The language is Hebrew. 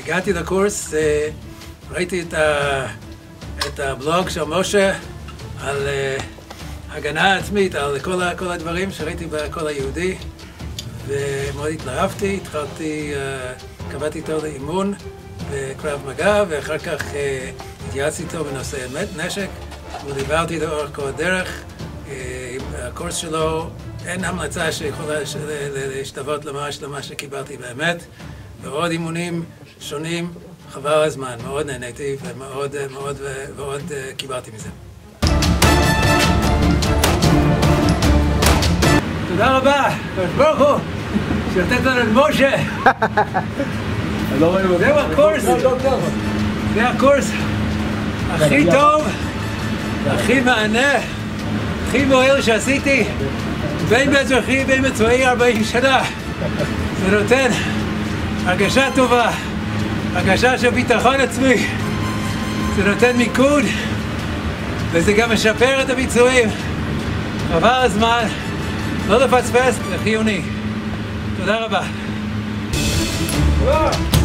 הגעתי לקורס, ראיתי את הבלוג של משה על הגנה עצמית, על כל הדברים שראיתי בקול היהודי, ומאוד התלהבתי, קבעתי איתו לאימון בקרב מגע, ואחר כך התייעצתי איתו בנושא נשק, ודיברתי איתו אורך כל הדרך. הקורס שלו, אין המלצה שיכולה להשתוות ממש למה שקיבלתי באמת, ועוד אימונים שונים, חבל הזמן, מאוד נהניתי ומאוד קיבלתי מזה. תודה רבה, קדוש ברוך הוא, שנתת לנו את משה. זהו הקורס, זה הקורס הכי טוב, הכי מענה, הכי מועיל שעשיתי, בין באזרחי בין בצבאי 40 שנה. זה נותן הרגשה טובה, הרגשה של ביטחון עצמי, זה נותן מיקוד, וזה גם משפר את הביצועים. עבר הזמן, לא לפספס, זה חיוני. תודה רבה.